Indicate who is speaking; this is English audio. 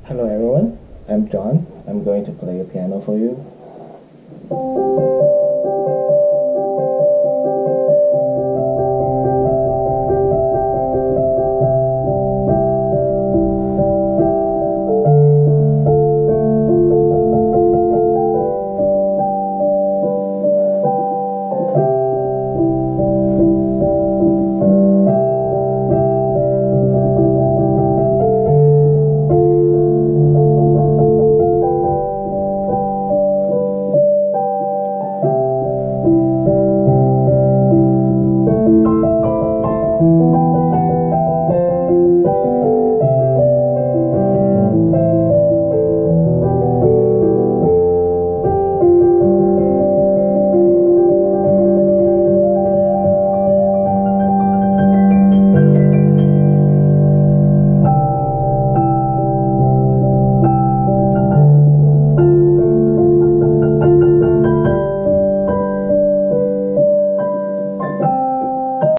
Speaker 1: Hello everyone, I'm John. I'm going to play a piano for you.